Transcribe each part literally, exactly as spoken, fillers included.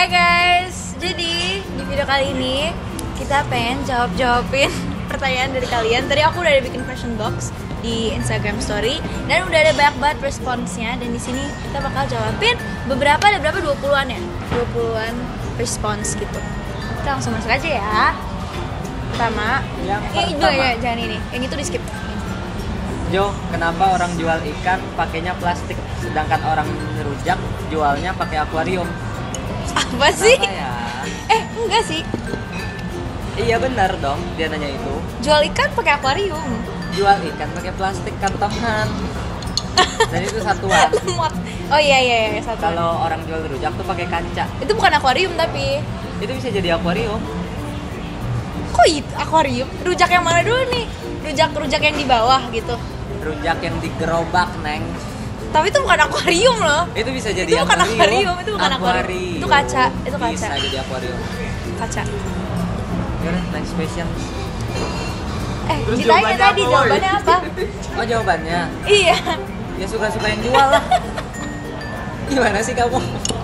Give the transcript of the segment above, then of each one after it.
Hai guys, jadi di video kali ini kita pengen jawab-jawabin pertanyaan dari kalian. Tadi aku udah ada bikin question box di Instagram Story dan udah ada banyak banget responsnya. Dan di sini kita bakal jawabin beberapa, ada berapa? dua puluhan ya? dua puluhan respons gitu. Kita langsung masuk aja ya. Pertama, yang ini pertama. ya, jangan ini. Yang itu di skip. Jo, kenapa orang jual ikan pakainya plastik, sedangkan orang rujak jualnya pakai akuarium? Apa sih? Kenapa ya? Eh, enggak sih. Iya benar dong, dia nanya itu. Jual ikan pakai akuarium. Jual ikan pakai plastik kantongan. Dan itu satuan. Lemot. Oh iya iya iya satu. Kalau orang jual rujak tuh pakai kaca. Itu bukan akuarium tapi. Itu bisa jadi akuarium. Kok itu akuarium? Rujak yang mana dulu nih? Rujak rujak yang di bawah gitu. Rujak yang digerobak, Neng. Tapi itu bukan akuarium loh. Itu bisa jadi Itu bukan akuarium, itu bukan akuarium. Itu kaca, itu kaca. Bisa jadi akuarium. Kaca. Yaudah, next question. Eh, Terus ditanya jawabannya tadi apa, jawabannya Boy? apa? Oh jawabannya? Iya. Ya suka-suka yang jual lah. Gimana sih kamu?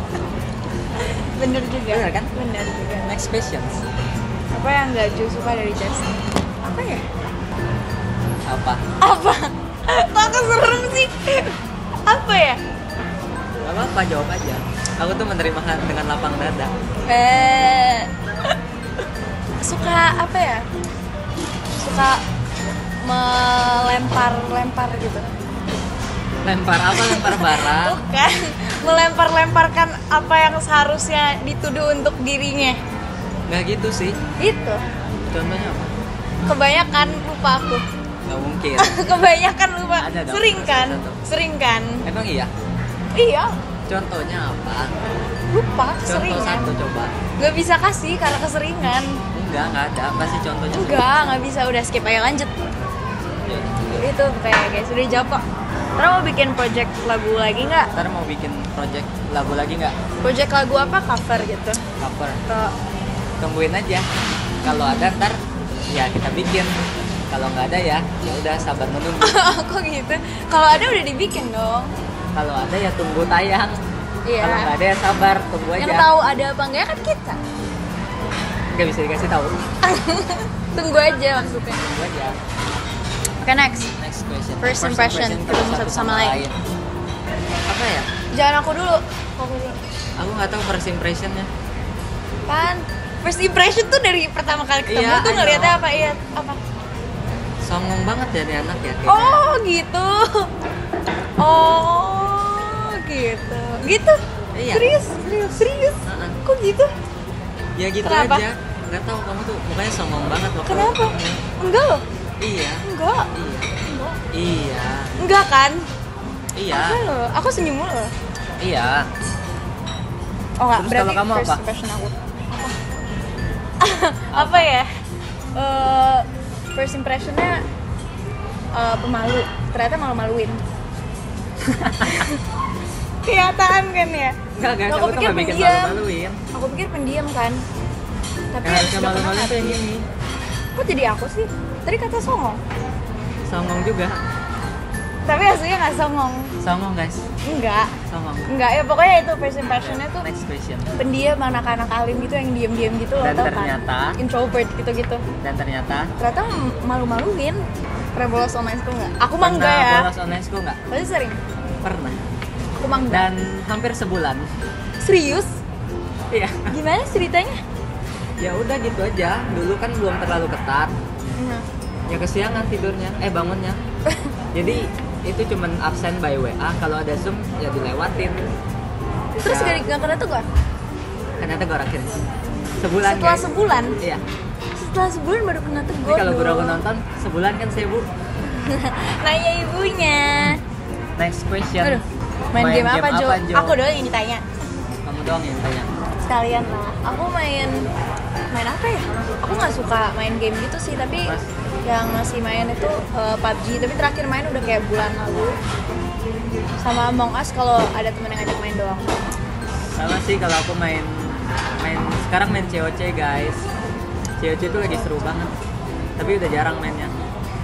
Bener juga. Bener kan? Bener juga. Next question. Apa yang enggak Jo suka dari Justin? Apa ya? Apa? Apa? Kok serem sih? Apa ya? Gak apa-apa, jawab aja. Aku tuh menerima dengan lapang dada. Eh, suka apa ya? Suka melempar-lempar gitu. Lempar apa? Lempar barang? Bukan, melempar-lemparkan apa yang seharusnya dituduh untuk dirinya. Nggak gitu sih. Itu. Contohnya apa? Kebanyakan lupa aku. Nggak mungkin. Kebanyakan lupa. Ada dong, Sering kan? satu-satu. Sering kan? Emang iya? Iya. Contohnya apa? Lupa, Contoh keseringan. satu coba. Gak bisa kasih karena keseringan. Enggak, nggak ada. Kasih contohnya. Enggak, nggak bisa. Udah skip aja, lanjut. Ya, Itu kayak guys, udah jawab kok. Terus mau bikin project lagu lagi nggak? ntar mau bikin project lagu lagi nggak? Project lagu apa? Cover gitu. Cover. Atau Tungguin aja. Kalau ada ntar ya kita bikin. Kalau nggak ada ya, ya udah sabar menunggu. kok gitu? Kalau ada udah dibikin dong. Kalau ada ya tunggu tayang. Iya. Kalau nggak ada ya sabar, tunggu aja. Yang tahu ada apa enggak kan kita. Nggak bisa dikasih tahu. Tunggu aja maksudnya. Tunggu aja. Oke, next. Next question. First impression, ketemu satu sama lain. Apa ya? Jangan aku dulu. Aku dulu. Aku nggak tahu first impressionnya. Kan first impression tuh dari pertama kali ketemu Iya, tuh I ngeliatnya know. apa? Iya, apa? Songong banget ya nih anak ya. kayaknya. Oh, gitu. Oh, gitu. Gitu. Iya. Serius? Serius? Serius? Uh-uh. Kok gitu? Ya gitu Kenapa? aja. Nggak tahu kamu tuh mukanya songong banget waktu. Kenapa? Enggak loh. Iya. Enggak. Iya. Enggak. Iya. Enggak kan? Iya. Enggak loh. Aku senyum mulu loh. Iya. Oh enggak, Terus berarti kalau kamu first apa? impression aku. Apa? apa ya? Eh, first impressionnya eh, pemalu. Ternyata malu-maluin. Kenyataan kan ya? Enggak, enggak. Aku Kamu tuh pikir nggak bikin pendiam. malu-maluin. Aku pikir pendiam kan. Tapi Yang harusnya sudah malu-maluin kenal tuh yang dia. ini. Kok jadi aku sih? Tadi kata songong. Songong juga. Tapi aslinya nggak songong. Songong guys. Enggak. Songong. Enggak, ya pokoknya itu first impressionnya tuh Next question. pendiam, anak-anak alim gitu yang diem-diem gitu loh. Dan tau ternyata- kan? Introvert gitu-gitu. Dan ternyata Ternyata malu-maluin. Pernah bolos online school nggak? Aku mah enggak pernah ya. bolos online school nggak? Pasti sering. Pernah. Aku mah enggak. Dan hampir sebulan. Serius? Iya. Gimana ceritanya? Ya udah gitu aja. Dulu kan belum terlalu ketat. Nah. Ya kesiangan tidurnya, eh bangunnya. Jadi itu cuman absen by W A. Kalau ada Zoom ya dilewatin. Terus Ya, gak, gak kena tegur? ternyata gue rakin. Sebulan Setelah guys. sebulan? Iya. Setelah sebulan baru kena Jadi tegur. kalau dong. guru aku nonton sebulan kan sibuk. Nanya ibunya. Next question. Aduh, main, game, apa, Jo? Jo? Aku doang yang ditanya. Kamu doang yang tanya. Sekalian lah. Aku main main apa ya? Aku nggak suka main game gitu sih, tapi Mas? yang masih main itu uh, P U B G. Tapi terakhir main udah kayak bulan lalu. Sama Among Us kalau ada temen yang ngajak main doang. Sama sih kalau aku main main sekarang main C O C guys. C O C itu lagi seru banget. Tapi udah jarang mainnya.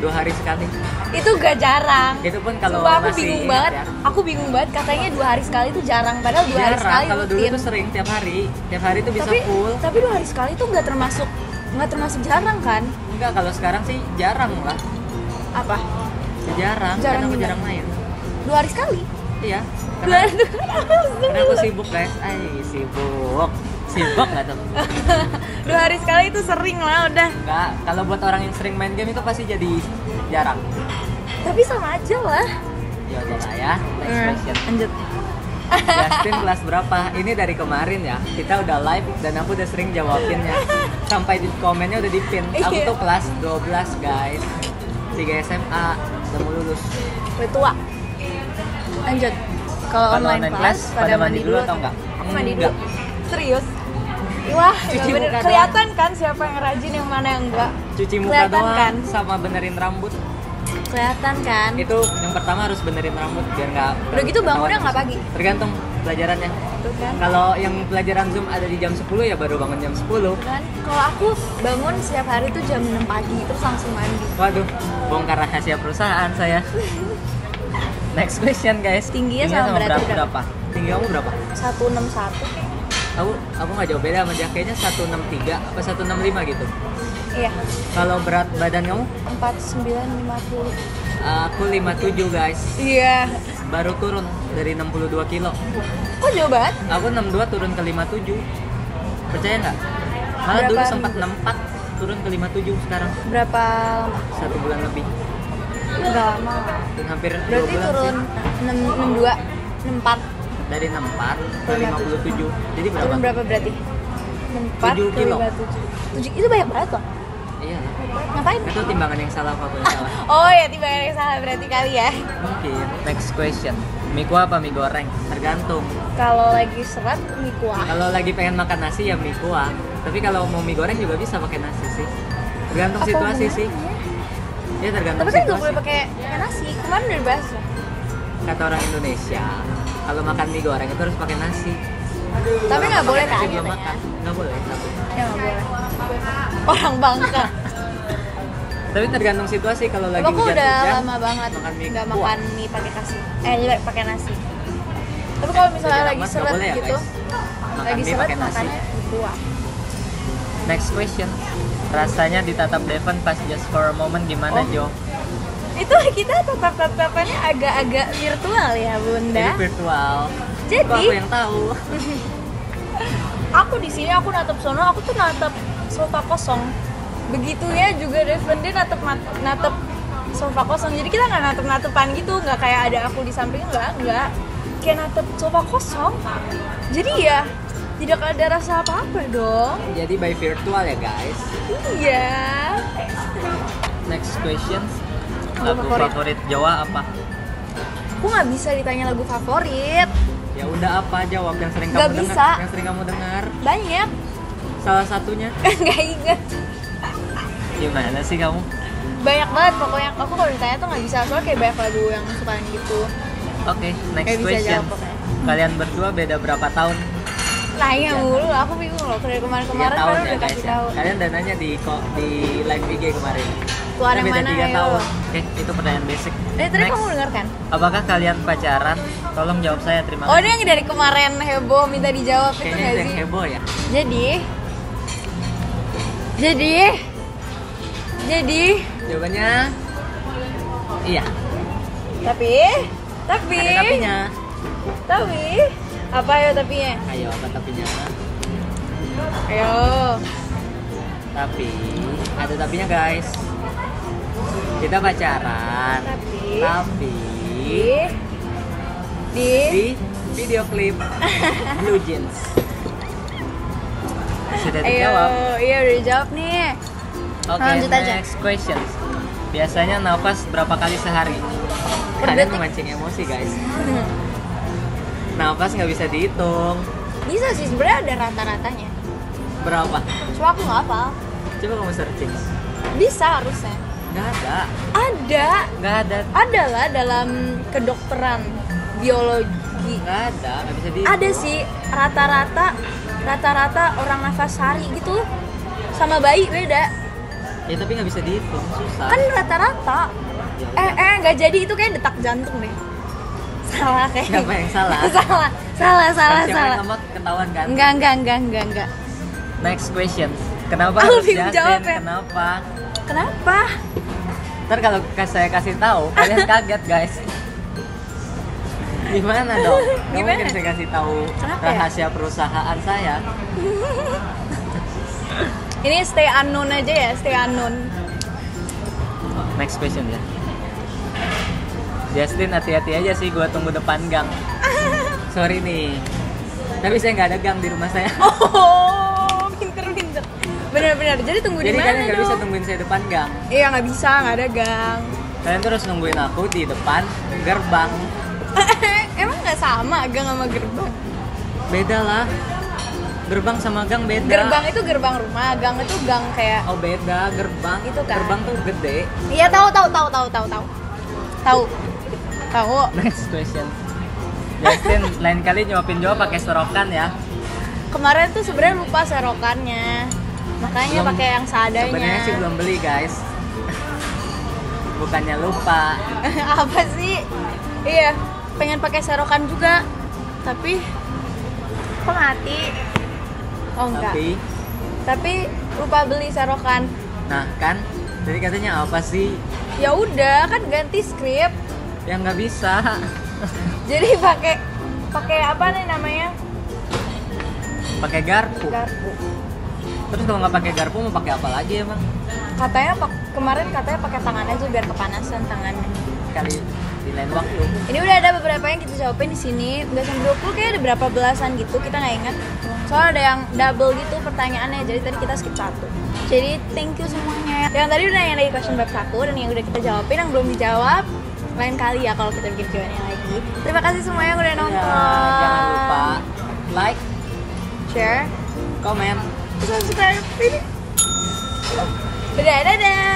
dua hari sekali. Itu gak jarang. Itu pun kalau Sumpah, aku masih bingung ingat banget. ya. Aku bingung banget katanya dua hari sekali itu jarang, padahal dua hari Jarang, sekali kalau dulu rutin. tuh sering tiap hari. Tiap hari tuh bisa tapi full. tapi dua hari sekali itu nggak termasuk nggak termasuk jarang kan? Enggak, kalau sekarang sih jarang lah. Apa? Jarang, Jarang karena aku gimana? jarang main. Dua hari sekali? Iya. Dua Karena, hari karena aku sibuk guys. Ay, sibuk. Sibuk nggak tuh? dua hari sekali itu sering lah udah. Enggak, kalau buat orang yang sering main game itu pasti jadi jarang. Tapi sama aja lah. Ya udah lah ya. Next Hmm, question. lanjut. Justin kelas berapa? Ini dari kemarin ya. Kita udah live dan aku udah sering jawabinnya. Sampai di komennya udah di-pin. Aku Iya. tuh kelas dua belas guys. tiga S M A, udah mau lulus. Udah tua. Lanjut. Kalau Kalau online, online class, class, pada mandi dulu atau enggak? Aku mandi Enggak. dulu. Serius? Wah, Cuci nggak bener. muka doang. Kelihatan kan siapa yang rajin yang mana yang enggak? Cuci muka Kelihatan doang kan? sama benerin rambut. Kelihatan kan? Itu yang pertama harus benerin rambut biar nggak. Udah gitu ketahuan bangunnya nggak langsung. pagi? Tergantung pelajarannya. Tuh kan? Kalau yang pelajaran Zoom ada di jam sepuluh ya baru bangun jam sepuluh. Kan? Kalau aku bangun setiap hari tuh jam enam pagi terus langsung mandi. Waduh, bongkar rahasia perusahaan saya. Next question guys. Tingginya sama beratnya berapa? Tinggi kamu berapa? seratus enam puluh satu kayak. Aku aku nggak jauh beda sama dia, kayaknya seratus enam puluh tiga apa seratus enam puluh lima gitu. Iya, Kalau berat badan kamu? empat puluh sembilan lima puluh. Aku lima puluh tujuh guys. Iya. Baru turun dari enam puluh dua kilo. Kok jauh banget? Aku enam puluh dua turun ke lima puluh tujuh. Percaya nggak? Malah Berapa dulu hari? sempat enam puluh empat turun ke lima puluh tujuh sekarang. Berapa lama? Satu bulan lebih. Enggak lama. Dan hampir dua Berarti bulan turun sih. enam enam dua enam empat. Dari enam puluh empat ke lima puluh tujuh. Jadi berapa? Turun berapa berarti? enam empat tujuh ke kilo. lima puluh tujuh. tujuh itu banyak banget loh. Iya. Ngapain? Itu timbangan yang salah apa aku yang salah? Oh ya, tiba yang salah berarti kali ya. Mungkin. Next question. Mie kuah apa mie goreng? Tergantung. Kalau lagi serat mie kuah. Kalau lagi pengen makan nasi ya mie kuah. Tapi kalau mau mie goreng juga bisa pakai nasi sih. Tergantung Apa situasi sih. hubungannya? Ya tergantung Tapi kan nggak situasi. boleh pakai pakai nasi. Kemarin udah dibahas loh. Kata orang Indonesia, kalau makan mie goreng itu harus pakai nasi. Tapi Kalau nggak boleh pakai nasi kan? belum katanya. makan. Nggak boleh. Tapi. Ya nggak boleh. Orang Bangka. Tapi tergantung situasi. Kalau lagi Aku udah hujan-hujan, lama banget makan mie nggak kuah. makan mie pakai nasi. Eh, jadi pakai nasi. Tapi kalau misalnya Jadi lagi amat, nggak seret boleh ya, gitu, guys? Makan lagi mie seret pakai nasi. makannya mie kuah. Next question. Rasanya ditatap Devon pas just for a moment gimana, Oh. Jo? Itu kita tatap-tatapannya agak-agak virtual ya, Bunda. Jadi virtual. Jadi- Kok aku yang tahu. Aku di sini aku natap sono, aku tuh natap sofa kosong. Begitu ya juga Devon dia natap natap sofa kosong. Jadi kita nggak natap natepan gitu, nggak kayak ada aku di samping, nggak nggak. Kayak natap sofa kosong. Jadi ya tidak ada rasa apa-apa dong. Jadi by virtual ya, guys. Iya. Next question. Lagu Lagu favorit. favorit Jawa apa? Aku nggak bisa ditanya lagu favorit. Ya udah apa jawab yang sering Nggak kamu bisa. dengar, yang sering kamu dengar. Banyak. Salah satunya. Nggak inget. Gimana sih kamu? Banyak banget pokoknya. Aku kalau ditanya tuh nggak bisa. Soalnya kayak banyak lagu yang sukaan gitu. Oke, next Nggak bisa question. jawab pokoknya. Kalian berdua beda berapa tahun? Nanya mulu. Aku bingung loh. Dari Tiga kemarin-kemarin tahun baru ya udah guys kasih ya. tahu. Kalian udah nanya di kok di live I G kemarin. Keluar Kita yang beda mana tiga ayo. tahun. Oke, itu pertanyaan basic. Eh tadi Next. kamu denger kan? Apakah kalian pacaran? Tolong jawab saya, terima Oh kasih. dia yang dari kemarin heboh minta dijawab itu Kayaknya nggak itu yang sih? heboh ya. Jadi Jadi Jadi Jawabannya iya. Tapi Tapi Ada tapinya. Tapi Apa ya tapinya? Ayo, apa tapinya? Ayo Tapi ada tapinya guys. Kita pacaran. Tapi Tapi Di Di di video klip Blue Jeans. Sudah Ayo dijawab. Iya udah dijawab nih. Oke, Lanjut aja. next question. Biasanya nafas berapa kali sehari? Per Kalian detik. memancing emosi guys. Nafas nggak bisa dihitung. Bisa sih sebenarnya ada rata-ratanya. Berapa? Cuma aku nggak hafal. Coba kamu searching. Bisa harusnya. Nggak ada. Ada. Nggak ada. Ada lah dalam kedokteran biologi. Nggak ada. Nggak bisa dihitung. Ada sih rata-rata rata-rata orang nafas sehari gitu sama bayi beda. Ya tapi nggak bisa dihitung, susah. Kan rata-rata. Eh eh nggak jadi, itu kayak detak jantung deh. Salah kayak. Siapa yang salah? salah, salah, salah, Siapa salah. yang ngambek ketahuan kan? Enggak, enggak, enggak, enggak, enggak. Next question. Kenapa Aku harus bingung Justin? jawabnya. Kenapa? Kenapa? Ntar kalau saya kasih tahu, kalian kaget guys. Gimana dong? Gak Gimana? mungkin saya kasih tahu Kenapa ya? rahasia perusahaan saya. Ini stay unknown aja ya, stay unknown. Next question ya. Justin, hati-hati aja sih, gua tunggu depan gang. Sorry nih, tapi saya nggak ada gang di rumah saya. Oh, pinter pinter. Bener-bener. Jadi tunggu di Jadi mana kalian nggak dong? bisa tungguin saya depan gang. Iya nggak bisa, nggak ada gang. Kalian terus nungguin aku di depan gerbang. Emang nggak sama gang sama gerbang? Beda lah. Gerbang sama gang beda. Gerbang itu gerbang rumah, gang itu gang kayak. Oh beda, gerbang. Itu kan. Gerbang tuh gede. Iya tahu tahu tahu tahu tahu tahu. Tahu. Tahu. Next question. Justin, lain kali nyuapin Jawa pakai serokan ya. Kemarin tuh sebenarnya lupa serokannya. Makanya Belum- pakai yang seadanya. Sebenarnya sih belum beli guys. Bukannya lupa. Apa sih? Iya, pengen pakai serokan juga. Tapi kok mati? Oh enggak. Tapi, Tapi lupa beli serokan. nah kan, tadi katanya apa sih? Ya udah, kan ganti skrip. Yang nggak bisa. Jadi pakai pakai apa nih namanya? Pakai garpu. Garpu. Terus kalau nggak pakai garpu mau pakai apa lagi emang? Katanya pak- kemarin katanya pakai tangan aja biar kepanasan tangannya. Kali di lain waktu. Ini udah ada beberapa yang kita jawabin di sini. Nggak sampai dua puluh, kayak ada berapa belasan gitu, kita nggak ingat. Soalnya ada yang double gitu pertanyaannya, jadi tadi kita skip satu. Jadi thank you semuanya. Yang tadi udah yang lagi question box aku dan yang udah kita jawabin, yang belum dijawab lain kali ya kalau kita bikin Q and A lagi. Terima kasih semuanya yang udah nonton. Ya, jangan lupa like, share, komen. subscribe. Dadah, dadah.